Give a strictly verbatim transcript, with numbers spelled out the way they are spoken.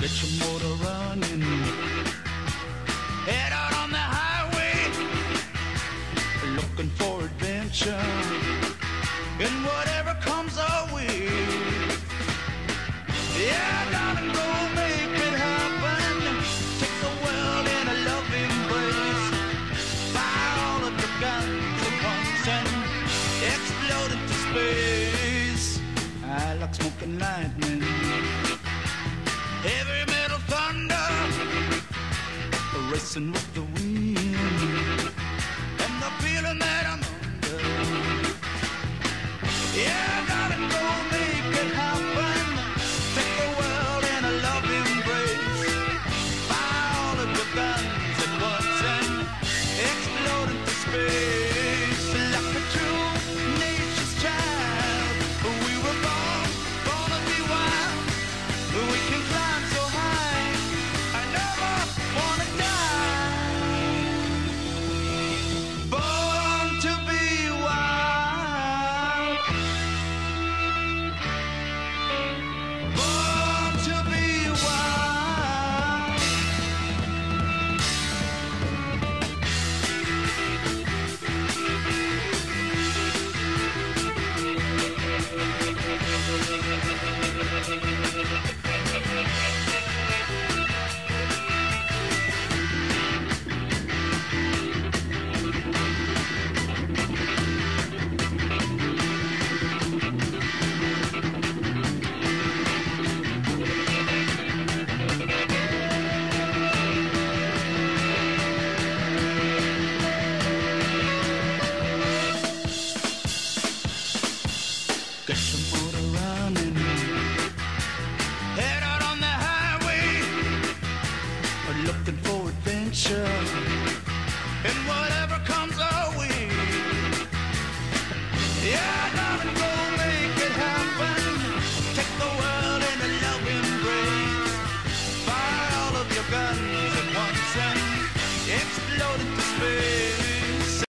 Get your motor running. Head out on the highway, looking for adventure. And whatever comes our way, yeah, darling, go make it happen. Take the world in a loving embrace. Fire all of the guns at once and explode into space. I like smoking lightning, heavy metal thunder, racing with the wind, and the feeling that I'm under. Yeah, darling, go make it happen. Take the world in a loving embrace. Fire all of your guns at once and explode into space. Like a true nature's child, we were born, born to be wild. We can climb so high, I never wanna die. Born to be wild. Born to be wild. Get your motor running. Head out on the highway, looking for adventure. And whatever comes our way, yeah.